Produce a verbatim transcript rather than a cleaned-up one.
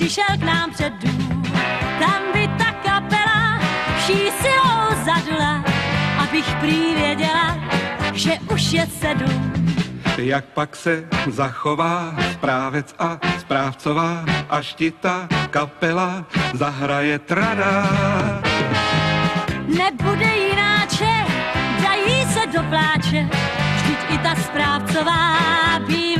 přišel k nám před dům. Tam by ta kapela vší silou zadula, abych prý věděla, že už je sedm. Jak pak se zachová správec a správcová, až ti ta kapela zahraje trada. Nebude jináče, dají se do pláče, vždyť i ta správcová bývá